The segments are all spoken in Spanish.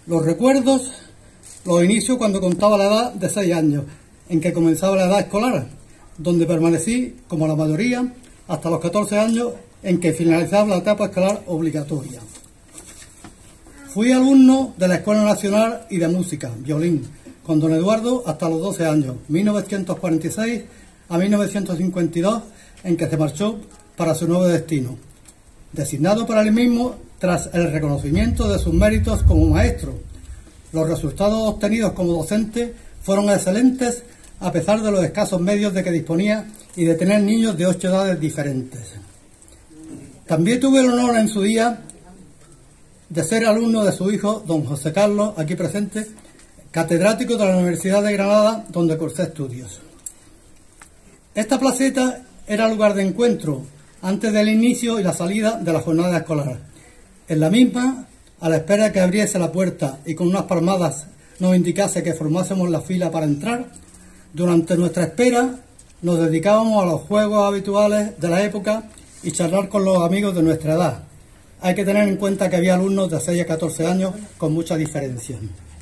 Los recuerdos los inicio cuando contaba la edad de 6 años, en que comenzaba la edad escolar, donde permanecí, como la mayoría, hasta los 14 años, en que finalizaba la etapa escolar obligatoria. Fui alumno de la Escuela Nacional y de Música, violín, con don Eduardo hasta los 12 años, 1946 a 1952, en que se marchó para su nuevo destino, designado para él mismo tras el reconocimiento de sus méritos como maestro. Los resultados obtenidos como docente fueron excelentes a pesar de los escasos medios de que disponía y de tener niños de 8 edades diferentes. También tuve el honor en su día de ser alumno de su hijo, don José Carlos, aquí presente, catedrático de la Universidad de Granada, donde cursé estudios. Esta placeta era lugar de encuentro antes del inicio y la salida de la jornada escolar. En la misma, a la espera que abriese la puerta y con unas palmadas nos indicase que formásemos la fila para entrar, durante nuestra espera nos dedicábamos a los juegos habituales de la época y charlar con los amigos de nuestra edad. Hay que tener en cuenta que había alumnos de 6 a 14 años con mucha diferencia.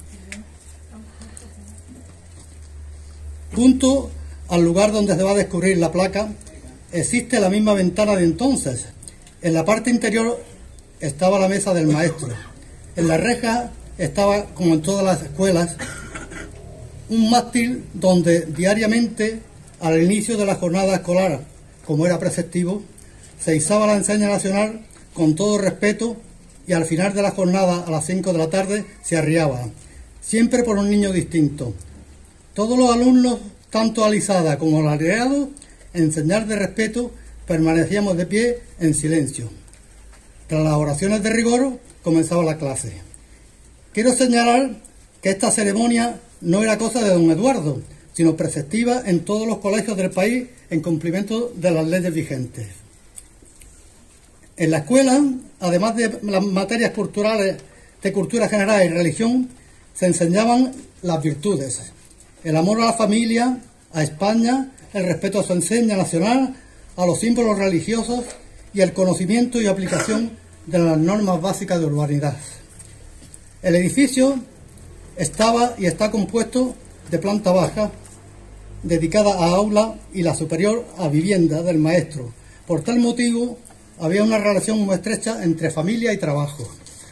Junto al lugar donde se va a descubrir la placa, existe la misma ventana de entonces. En la parte interior estaba la mesa del maestro. En la reja estaba, como en todas las escuelas, un mástil donde diariamente, al inicio de la jornada escolar, como era preceptivo, se izaba la enseña nacional con todo respeto y al final de la jornada, a las 5 de la tarde, se arriaba, siempre por un niño distinto. Todos los alumnos, tanto alizados como laureados, en señal de respeto, permanecíamos de pie en silencio. Tras las oraciones de rigor, comenzaba la clase. Quiero señalar que esta ceremonia no era cosa de don Eduardo, sino preceptiva en todos los colegios del país en cumplimiento de las leyes vigentes. En la escuela, además de las materias culturales de cultura general y religión, se enseñaban las virtudes, el amor a la familia, a España, el respeto a su enseña nacional, a los símbolos religiosos y el conocimiento y aplicación de las normas básicas de urbanidad. El edificio estaba y está compuesto de planta baja, dedicada a aula, y la superior a vivienda del maestro. Por tal motivo, había una relación muy estrecha entre familia y trabajo.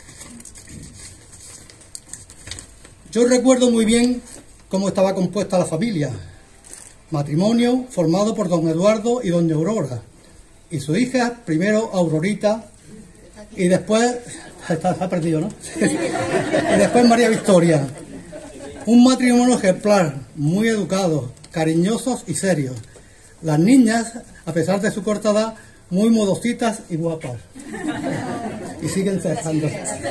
Yo recuerdo muy bien cómo estaba compuesta la familia. Matrimonio formado por don Eduardo y doña Aurora, y su hija, primero Aurorita, y después, está perdido, ¿no? Y después María Victoria. Un matrimonio ejemplar, muy educados, cariñosos y serios. Las niñas, a pesar de su corta edad, muy modositas y guapas. Y siguen cesando.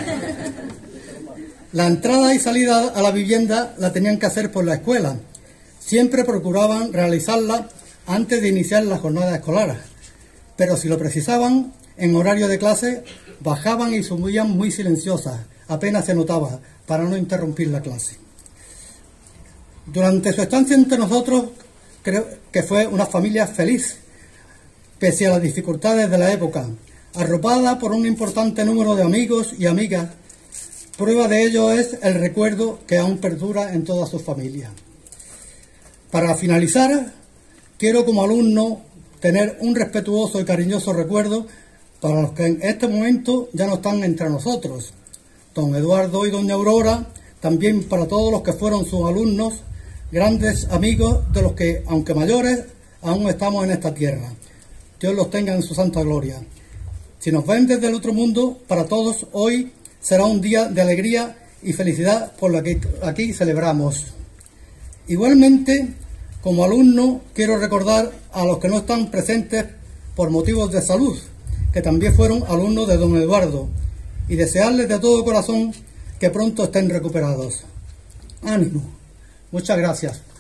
La entrada y salida a la vivienda la tenían que hacer por la escuela. Siempre procuraban realizarla antes de iniciar la jornada escolar. Pero si lo precisaban, en horario de clase, bajaban y subían muy silenciosas, apenas se notaba, para no interrumpir la clase. Durante su estancia entre nosotros, creo que fue una familia feliz, pese a las dificultades de la época, arropada por un importante número de amigos y amigas. Prueba de ello es el recuerdo que aún perdura en toda su familia. Para finalizar, quiero como alumno tener un respetuoso y cariñoso recuerdo para los que en este momento ya no están entre nosotros, don Eduardo y doña Aurora, también para todos los que fueron sus alumnos, grandes amigos de los que, aunque mayores, aún estamos en esta tierra. Dios los tenga en su santa gloria. Si nos ven desde el otro mundo, para todos hoy será un día de alegría y felicidad por lo que aquí celebramos. Igualmente, como alumno, quiero recordar a los que no están presentes por motivos de salud, que también fueron alumnos de don Eduardo, y desearles de todo corazón que pronto estén recuperados. Ánimo. Muchas gracias.